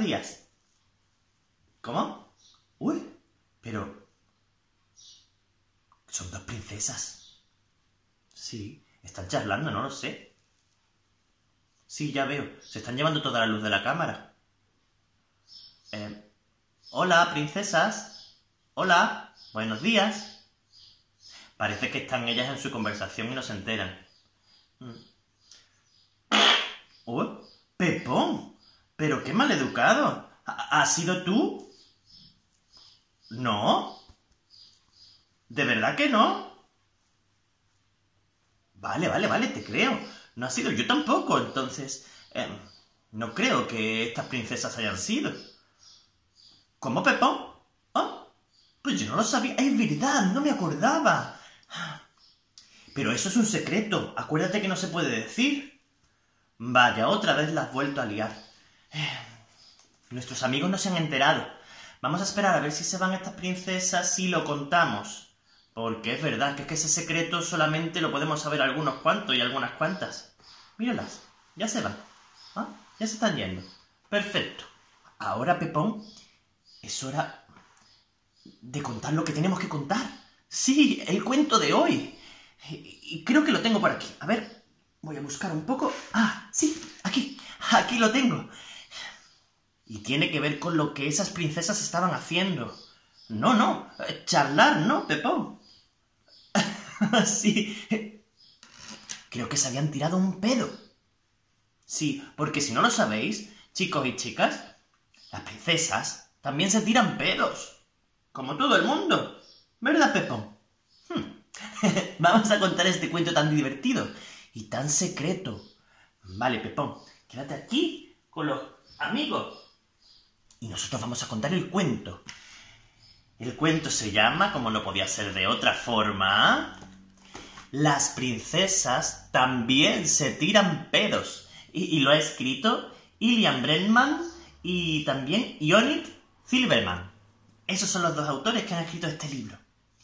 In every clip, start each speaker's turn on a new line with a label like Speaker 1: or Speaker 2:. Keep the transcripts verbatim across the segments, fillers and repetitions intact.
Speaker 1: días. ¿Cómo? Uy, pero... son dos princesas. Sí, están charlando, no lo sé. Sí, ya veo, se están llevando toda la luz de la cámara. Eh, hola, princesas. Hola, buenos días. Parece que están ellas en su conversación y no se enteran. ¡Uy! ¡Pepón! ¡Pero qué maleducado! ¿Has sido tú? ¿No? ¿De verdad que no? Vale, vale, vale, te creo. No ha sido yo tampoco, entonces... Eh, no creo que estas princesas hayan sido. ¿Cómo, Pepón? ¿Ah? Pues yo no lo sabía. Es verdad, no me acordaba. Pero eso es un secreto. Acuérdate que no se puede decir. Vaya, otra vez la has vuelto a liar. Eh, nuestros amigos no se han enterado. Vamos a esperar a ver si se van estas princesas y lo contamos. Porque es verdad que es que ese secreto solamente lo podemos saber algunos cuantos y algunas cuantas. Míralas, ya se van. ¿Ah? Ya se están yendo. Perfecto. Ahora, Pepón, es hora de contar lo que tenemos que contar. Sí, el cuento de hoy. Y creo que lo tengo por aquí. A ver, voy a buscar un poco. Ah, sí, aquí. Aquí lo tengo. Y tiene que ver con lo que esas princesas estaban haciendo. No, no, charlar, ¿no, Pepón? Sí. Creo que se habían tirado un pedo. Sí, porque si no lo sabéis, chicos y chicas, las princesas también se tiran pedos. Como todo el mundo. ¿Verdad, Pepón? Hmm. Vamos a contar este cuento tan divertido y tan secreto. Vale, Pepón, quédate aquí con los amigos. Y nosotros vamos a contar el cuento. El cuento se llama, como no podía ser de otra forma, Las princesas también se tiran pedos. Y, y lo ha escrito Ilian Brennman y también Ionit Silverman. Esos son los dos autores que han escrito este libro.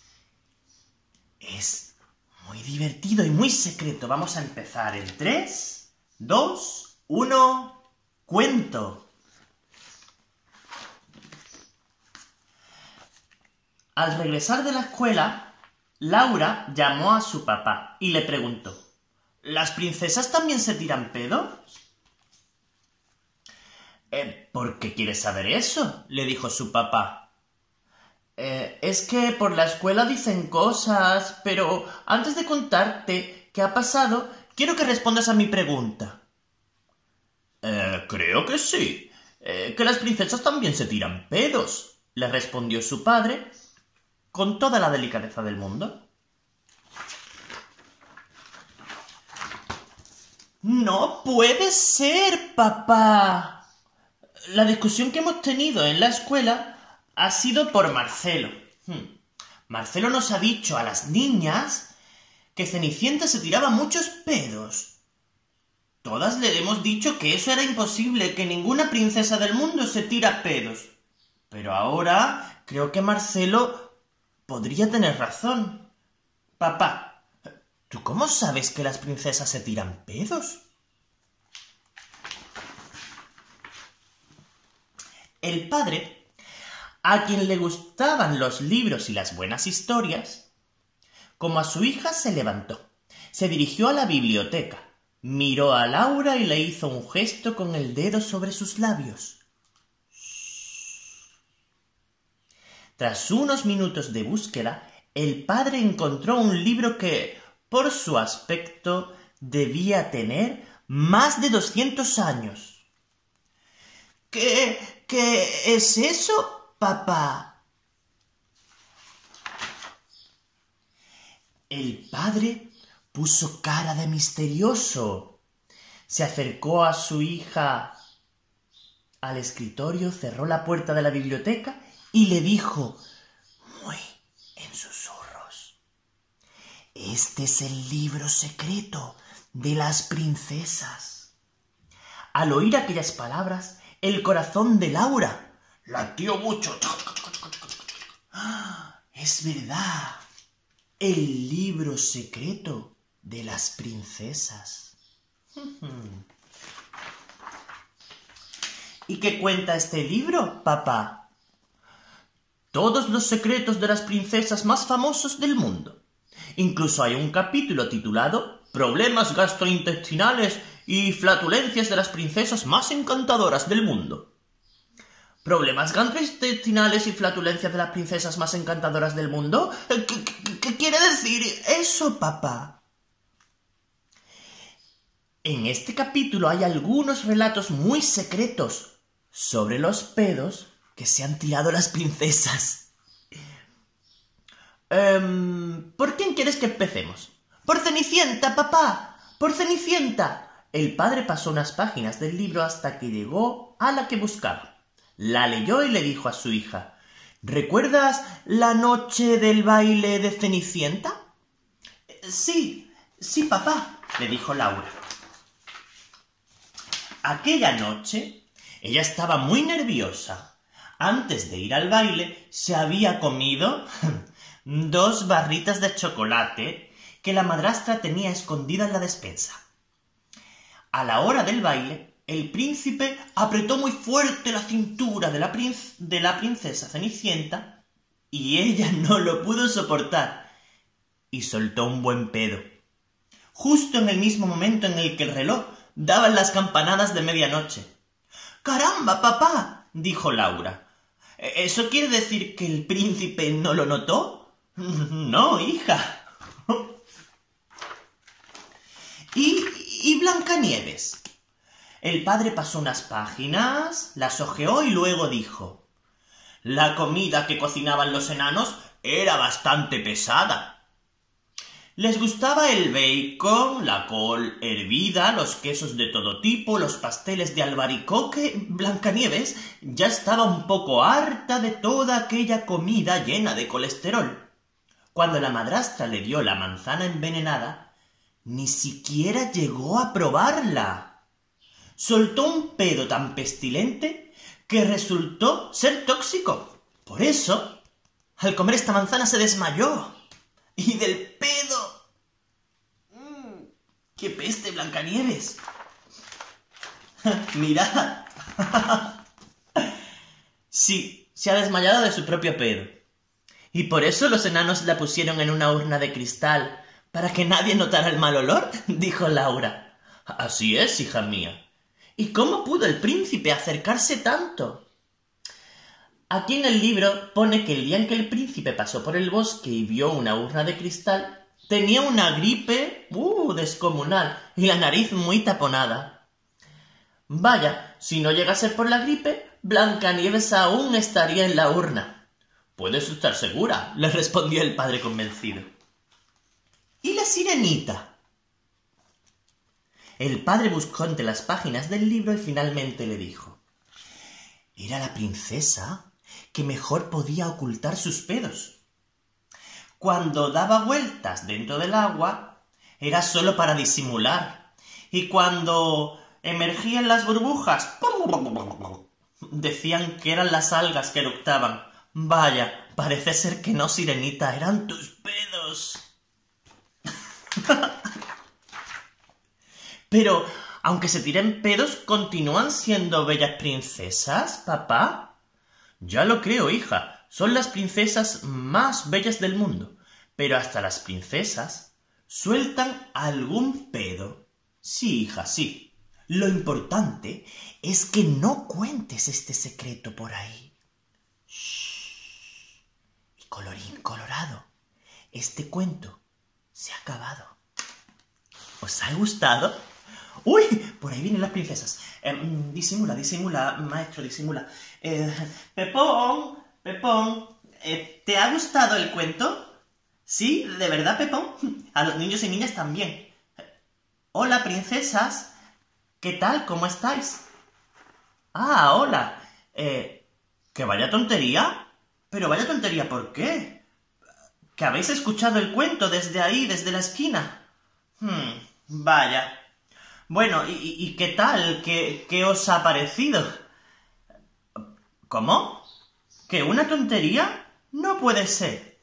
Speaker 1: Es muy divertido y muy secreto. Vamos a empezar en tres, dos, uno, cuento. Al regresar de la escuela, Laura llamó a su papá y le preguntó: ¿las princesas también se tiran pedos? Eh, ¿por qué quieres saber eso?, le dijo su papá. Eh, es que por la escuela dicen cosas, pero antes de contarte qué ha pasado, quiero que respondas a mi pregunta. Eh, creo que sí, eh, que las princesas también se tiran pedos, le respondió su padre, con toda la delicadeza del mundo. ¡No puede ser, papá! La discusión que hemos tenido en la escuela ha sido por Marcelo. Hmm. Marcelo nos ha dicho a las niñas que Cenicienta se tiraba muchos pedos. Todas le hemos dicho que eso era imposible, que ninguna princesa del mundo se tira pedos. Pero ahora creo que Marcelo podría tener razón. Papá, ¿tú cómo sabes que las princesas se tiran pedos? El padre, a quien le gustaban los libros y las buenas historias, como a su hija, se levantó, se dirigió a la biblioteca, miró a Laura y le hizo un gesto con el dedo sobre sus labios. Tras unos minutos de búsqueda, el padre encontró un libro que, por su aspecto, debía tener más de doscientos años. ¿Qué, qué es eso, papá? El padre puso cara de misterioso. Se acercó a su hija al escritorio, cerró la puerta de la biblioteca y le dijo, muy en susurros: este es el libro secreto de las princesas. Al oír aquellas palabras, el corazón de Laura latió mucho. ¡Ah! Es verdad, el libro secreto de las princesas. ¿Y qué cuenta este libro, papá? Todos los secretos de las princesas más famosos del mundo. Incluso hay un capítulo titulado Problemas gastrointestinales y flatulencias de las princesas más encantadoras del mundo. ¿Problemas gastrointestinales y flatulencias de las princesas más encantadoras del mundo? ¿Qué, qué, qué quiere decir eso, papá? En este capítulo hay algunos relatos muy secretos sobre los pedos que se han tirado las princesas. Um, ¿Por quién quieres que empecemos? ¡Por Cenicienta, papá! ¡Por Cenicienta! El padre pasó unas páginas del libro hasta que llegó a la que buscaba. La leyó y le dijo a su hija: ¿Recuerdas la noche del baile de Cenicienta? Sí, sí, papá, le dijo Laura. Aquella noche ella estaba muy nerviosa. Antes de ir al baile se había comido dos barritas de chocolate que la madrastra tenía escondida en la despensa. A la hora del baile, el príncipe apretó muy fuerte la cintura de la, princ- de la princesa Cenicienta y ella no lo pudo soportar y soltó un buen pedo, justo en el mismo momento en el que el reloj daban las campanadas de medianoche. «¡Caramba, papá!», dijo Laura. «¿Eso quiere decir que el príncipe no lo notó?» «No, hija». ¿Y, y Blancanieves? El padre pasó unas páginas, las hojeó y luego dijo: «La comida que cocinaban los enanos era bastante pesada. Les gustaba el bacon, la col hervida, los quesos de todo tipo, los pasteles de albaricoque». Blancanieves ya estaba un poco harta de toda aquella comida llena de colesterol. Cuando la madrastra le dio la manzana envenenada, ni siquiera llegó a probarla. Soltó un pedo tan pestilente que resultó ser tóxico. Por eso, al comer esta manzana se desmayó. Y del pedo. Mm, ¡Qué peste, Blancanieves! ¡Mirad! Sí, se ha desmayado de su propio pedo. Y por eso los enanos la pusieron en una urna de cristal, para que nadie notara el mal olor, dijo Laura. Así es, hija mía. ¿Y cómo pudo el príncipe acercarse tanto? Aquí en el libro pone que el día en que el príncipe pasó por el bosque y vio una urna de cristal, tenía una gripe uh, descomunal y la nariz muy taponada. Vaya, si no llegase por la gripe, Blancanieves aún estaría en la urna. Puedes estar segura, le respondió el padre convencido. ¿Y la sirenita? El padre buscó entre las páginas del libro y finalmente le dijo: era la princesa que mejor podía ocultar sus pedos. Cuando daba vueltas dentro del agua, era solo para disimular. Y cuando emergían las burbujas, decían que eran las algas que eructaban. Vaya, parece ser que no, sirenita, eran tus pedos. Pero, aunque se tiren pedos, ¿continúan siendo bellas princesas, papá? Ya lo creo, hija. Son las princesas más bellas del mundo. Pero hasta las princesas sueltan algún pedo. Sí, hija, sí. Lo importante es que no cuentes este secreto por ahí. Shh. Y colorín colorado, este cuento se ha acabado. ¿Os ha gustado? ¡Uy! Por ahí vienen las princesas. Eh, disimula, disimula, maestro, disimula. Eh, Pepón, Pepón, eh, ¿te ha gustado el cuento? ¿Sí? ¿De verdad, Pepón? A los niños y niñas también. Hola, princesas. ¿Qué tal? ¿Cómo estáis? Ah, hola. Eh, ¿que vaya tontería? Pero vaya tontería, ¿por qué? ¿Que habéis escuchado el cuento desde ahí, desde la esquina? Hmm, vaya. Bueno, ¿y, y qué tal? ¿Qué, qué os ha parecido? ¿Cómo? ¿Que una tontería? No puede ser.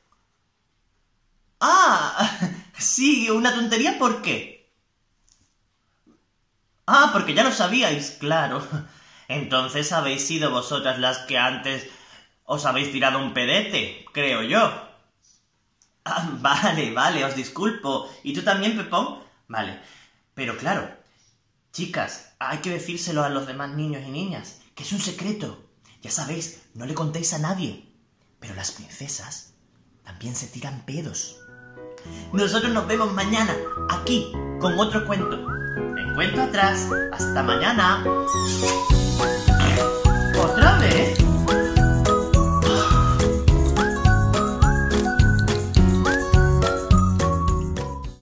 Speaker 1: ¡Ah! Sí, una tontería, ¿por qué? Ah, porque ya lo sabíais, claro. Entonces habéis sido vosotras las que antes os habéis tirado un pedete, creo yo. Ah, vale, vale, os disculpo. ¿Y tú también, Pepón? Vale. Pero claro, chicas, hay que decírselo a los demás niños y niñas, que es un secreto. Ya sabéis, no le contéis a nadie. Pero las princesas también se tiran pedos. Nosotros nos vemos mañana, aquí, con otro cuento. En Cuento Atrás. Hasta mañana. ¿Otra vez?